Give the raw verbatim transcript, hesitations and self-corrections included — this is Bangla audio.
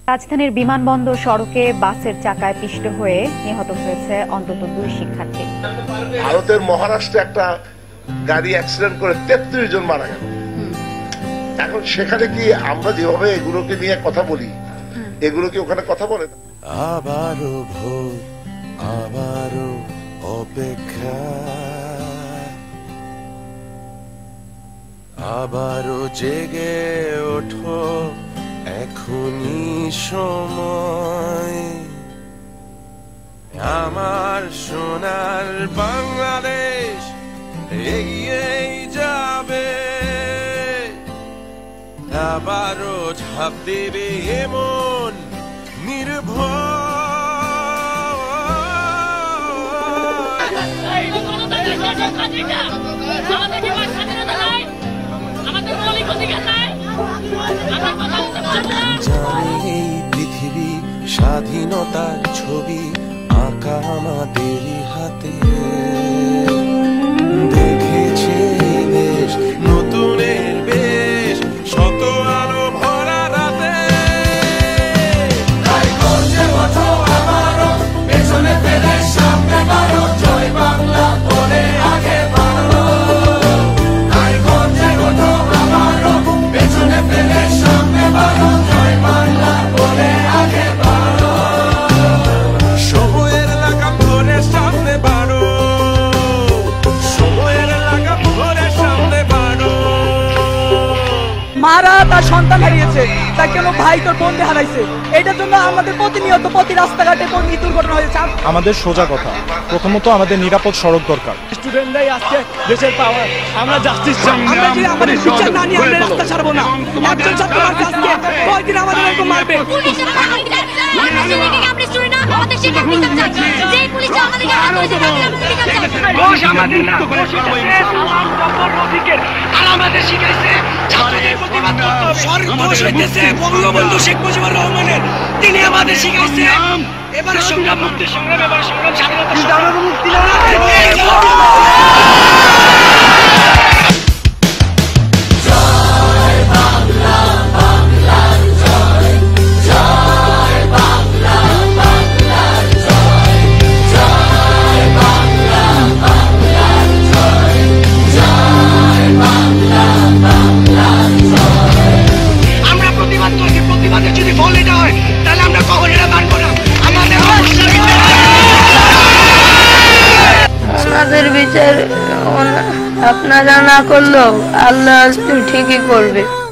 রাজধানীর বিমানবন্দর সড়কে বাসের চাকায় পিষ্ট হয়ে নিহত হয়েছে অন্তত দুই শিক্ষার্থী। ভারতের মহারাষ্ট্রে একটা গাড়ি অ্যাক্সিডেন্ট করে তেত্রিশ জন মারা গেল। এখন সেখানে কি আমরা যেভাবে এগুলোকে নিয়ে কথা বলি, এগুলো কি ওখানে কথা বলে? আবারও ভোর, আবারও অপেক্ষা, আবারও জেগে ওঠো, এখনই সময়। আমার সোনার বাংলাদেশ এগিয়েই যাবে, আবারও ঝাঁপ দেবে এমন নির্ভয়। এই পৃথিবী স্বাধীনতার ছবি আঁকা আমাদেরই হাতে, দেখেছে দেশ নতুনের বেশ, শত আলো ভরা রাতে। তাই গর্জে ওঠো আবারও, পেছনে ফেলে সামনে বাড়ো, জয় বাংলা বলে আগে বাড়ো। তাই গর্জে ওঠো আবারও, পেছনে ফেলে সামনে বাড়ো, জয় বাংলা বলে আগে বাড়ো। সময়ের লাগাম ধরে সামনে বাড়ো, সময়ের লাগাম ধরে সামনে বাড়ো। মারা তার সন্তান হারিয়েছে, তার কেন ভাই তোর বোনকে হারাইছে। এটার জন্য আমাদের প্রতিনিয়ত প্রতি রাস্তাঘাটে কোন দুর্ঘটনা হয়েছে। আমাদের সোজা কথা, প্রথমত আমাদের নিরাপদ সড়ক দরকার। স্টুডেন্টরাই আজকে দেশের পাওয়ার, আমরা জাস্টিস চাই। আমরা যদি আমাদের বিচার না নিয়ে আমরা রাস্তা ছাড়বো না। একজন ছাত্র মারছে আজকে, কয়দিন আমাদের এরকম মারবে। আমাদের শিখাইছে বঙ্গবন্ধু শেখ মুজিবুর রহমানের, তিনি আমাদের শিখাইছে এবারে সংগ্রাম মুক্তির সংগ্রাম, এবারে সংগ্রাম স্বাধীনতার মুক্তি। আমাদের বিচার আপনারা না করলেও আল্লাহ ঠিকই করবে।